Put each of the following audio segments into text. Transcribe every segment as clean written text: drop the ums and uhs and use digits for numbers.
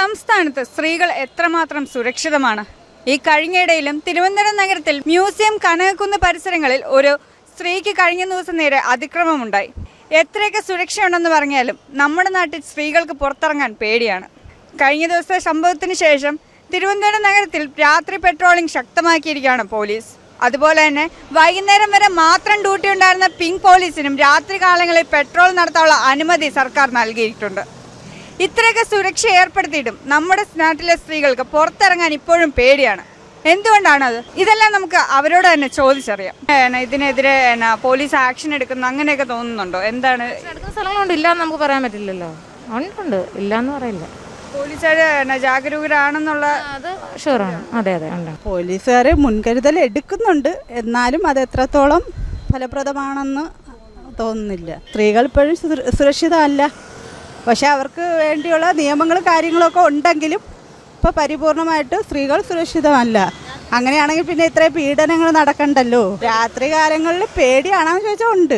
സംസ്ഥാനത്ത് സ്ത്രീകൾ എത്രമാത്രം സുരക്ഷിതമാണ്? ഈ കഴിഞ്ഞയിടയിലും തിരുവനന്തപുരം നഗരത്തിൽ മ്യൂസിയം, കനകക്കുന്ന് പരിസരങ്ങളിൽ ഒരു സ്ത്രീക്ക് കഴിഞ്ഞ ദിവസം നേരെ അതിക്രമമുണ്ടായി. എത്രയൊക്കെ സുരക്ഷയുണ്ടെന്ന് പറഞ്ഞാലും നമ്മുടെ നാട്ടിൽ സ്ത്രീകൾക്ക് പുറത്തിറങ്ങാൻ പേടിയാണ്. കഴിഞ്ഞ ദിവസത്തെ സംഭവത്തിന് ശേഷം തിരുവനന്തപുരം നഗരത്തിൽ രാത്രി പെട്രോളിംഗ് ശക്തമാക്കിയിരിക്കുകയാണ് പോലീസ്. അതുപോലെ തന്നെ വൈകുന്നേരം വരെ മാത്രം ഡ്യൂട്ടി ഉണ്ടായിരുന്ന പിങ്ക് പോലീസിനും രാത്രി കാലങ്ങളിൽ പെട്രോൾ നടത്താനുള്ള അനുമതി സർക്കാർ നൽകിയിട്ടുണ്ട്. ഇത്രയൊക്കെ സുരക്ഷ ഏർപ്പെടുത്തിയിട്ടും നമ്മുടെ നാട്ടിലെ സ്ത്രീകൾക്ക് പുറത്തിറങ്ങാൻ ഇപ്പോഴും പേടിയാണ്. എന്തുകൊണ്ടാണത്? ഇതെല്ലാം നമുക്ക് അവരോട് തന്നെ ചോദിച്ചറിയാം. ഇതിനെതിരെ പോലീസ് ആക്ഷൻ എടുക്കുന്നു അങ്ങനെയൊക്കെ തോന്നുന്നുണ്ടോ? എന്താണ്? എടുക്കുന്ന സ്ഥലങ്ങളുണ്ട്, ഇല്ലാന്ന് നമുക്ക് പറയാൻ പറ്റില്ലല്ലോ. ഉണ്ട്, ഇല്ലാന്ന് പറയില്ല. പോലീസുകാര് ജാഗരൂകരാണെന്നുള്ള അത് ഷുവറാണ്. അതെ അതെ ഉണ്ട്. പോലീസുകാർ മുൻകരുതൽ എടുക്കുന്നുണ്ട്, എന്നാലും അത് എത്രത്തോളം ഫലപ്രദമാണെന്ന് തോന്നുന്നില്ല. സ്ത്രീകൾ ഇപ്പോഴും സുരക്ഷിതമല്ല. പക്ഷെ അവർക്ക് വേണ്ടിയുള്ള നിയമങ്ങളും കാര്യങ്ങളൊക്കെ ഉണ്ടെങ്കിലും ഇപ്പോൾ പരിപൂർണമായിട്ട് സ്ത്രീകൾ സുരക്ഷിതമല്ല. അങ്ങനെയാണെങ്കിൽ പിന്നെ ഇത്രയും പീഡനങ്ങൾ നടക്കണ്ടല്ലോ. രാത്രി കാലങ്ങളിൽ പേടിയാണെന്ന് ചോദിച്ചാൽ ഉണ്ട്.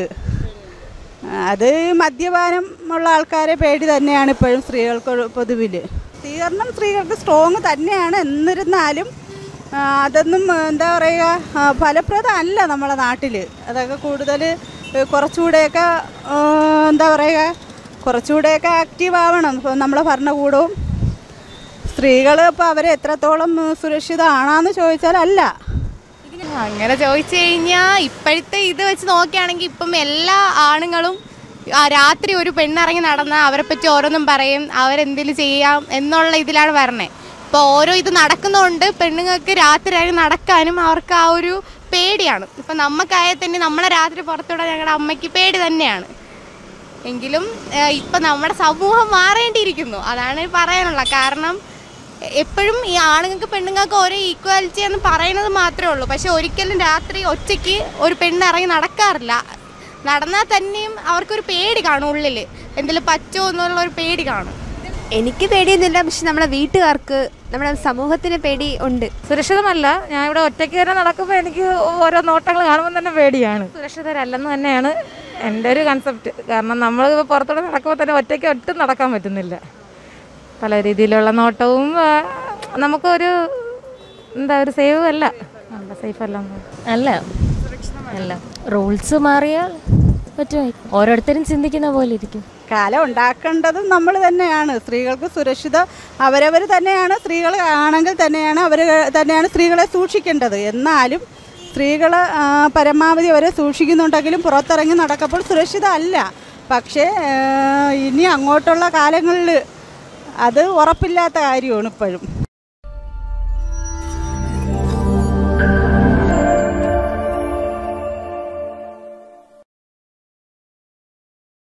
അത് മദ്യപാനം ഉള്ള ആൾക്കാരെ പേടി തന്നെയാണ് ഇപ്പോഴും സ്ത്രീകൾക്ക് പൊതുവിൽ. സ്വീകരണം സ്ത്രീകൾക്ക് സ്ട്രോങ് തന്നെയാണ്. എന്നിരുന്നാലും അതൊന്നും എന്താ പറയുക, ഫലപ്രദമല്ല നമ്മളെ നാട്ടിൽ. അതൊക്കെ കൂടുതൽ കുറച്ചുകൂടെയൊക്കെ എന്താ പറയുക, കുറച്ചുകൂടെയൊക്കെ ആക്റ്റീവ് ആവണം നമ്മളെ ഭരണകൂടവും. സ്ത്രീകൾ ഇപ്പോൾ അവരെ എത്രത്തോളം സുരക്ഷിതമാണെന്ന് ചോദിച്ചാൽ അല്ല. അങ്ങനെ ചോദിച്ചു കഴിഞ്ഞാൽ ഇപ്പോഴത്തെ ഇത് വെച്ച് നോക്കുകയാണെങ്കിൽ ഇപ്പം എല്ലാ ആണുങ്ങളും രാത്രി ഒരു പെണ്ണിറങ്ങി നടന്നാൽ അവരെ പറ്റി ഓരോന്നും പറയും, അവരെന്തെങ്കിലും ചെയ്യാം എന്നുള്ള ഇതിലാണ് വരണേ. ഇപ്പോൾ ഓരോ ഇത് നടക്കുന്നതുകൊണ്ട് പെണ്ണുങ്ങൾക്ക് രാത്രി ഇറങ്ങി നടക്കാനും അവർക്ക് ആ ഒരു പേടിയാണ്. ഇപ്പം നമുക്കായാൽ തന്നെ നമ്മളെ രാത്രി പുറത്തുവിടാൻ ഞങ്ങളുടെ അമ്മയ്ക്ക് പേടി തന്നെയാണ്. എങ്കിലും ഇപ്പം നമ്മുടെ സമൂഹം മാറേണ്ടിയിരിക്കുന്നു, അതാണ് പറയാനുള്ളത്. കാരണം എപ്പോഴും ഈ ആണുങ്ങൾക്ക് പെണ്ണുങ്ങൾക്ക് ഓരോ ഈക്വാലിറ്റി എന്ന് പറയുന്നത് മാത്രമേ ഉള്ളൂ. പക്ഷെ ഒരിക്കലും രാത്രി ഒറ്റയ്ക്ക് ഒരു പെണ്ണിറങ്ങി നടക്കാറില്ല. നടന്നാൽ തന്നെയും അവർക്കൊരു പേടി കാണും, ഉള്ളിൽ എന്തെങ്കിലും പറ്റുമോ എന്നുള്ളൊരു പേടി കാണും. എനിക്ക് പേടിയൊന്നുമില്ല, പക്ഷെ നമ്മുടെ വീട്ടുകാർക്ക്, നമ്മുടെ സമൂഹത്തിന് പേടി ഉണ്ട്. സുരക്ഷിതമല്ല. ഞാൻ ഇവിടെ ഒറ്റയ്ക്ക് തന്നെ നടക്കുമ്പോൾ എനിക്ക് ഓരോ നോട്ടങ്ങൾ കാണുമ്പോൾ തന്നെ പേടിയാണ്. സുരക്ഷിതരല്ലെന്ന് തന്നെയാണ് എൻ്റെ ഒരു കൺസെപ്റ്റ്. കാരണം നമ്മൾ പുറത്തോടെ നടക്കുമ്പോൾ തന്നെ ഒറ്റയ്ക്ക് ഒട്ടും നടക്കാൻ പറ്റുന്നില്ല. പല രീതിയിലുള്ള നോട്ടവും നമുക്കൊരു ഒരു സേവ് അല്ല, നല്ല സേഫ് അല്ല. അല്ല അല്ല, റൂൾസ് മാറിയാൽ പറ്റും. ഓരോരുത്തരും ചിന്തിക്കുന്ന പോലെ ഇരിക്കും. കാലം ഉണ്ടാക്കേണ്ടതും നമ്മൾ തന്നെയാണ്. സ്ത്രീകൾക്ക് സുരക്ഷിത അവരവർ തന്നെയാണ്. സ്ത്രീകൾ ആണെങ്കിൽ തന്നെയാണ് അവർ തന്നെയാണ് സ്ത്രീകളെ സൂക്ഷിക്കേണ്ടത്. എന്നാലും സ്ത്രീകൾ പരമാവധി അവരെ സൂക്ഷിക്കുന്നുണ്ടെങ്കിലും പുറത്തിറങ്ങി നടക്കുമ്പോൾ സുരക്ഷിത അല്ല. പക്ഷേ ഇനി അങ്ങോട്ടുള്ള കാലങ്ങളിൽ അത് ഉറപ്പില്ലാത്ത കാര്യമാണ് ഇപ്പോഴും.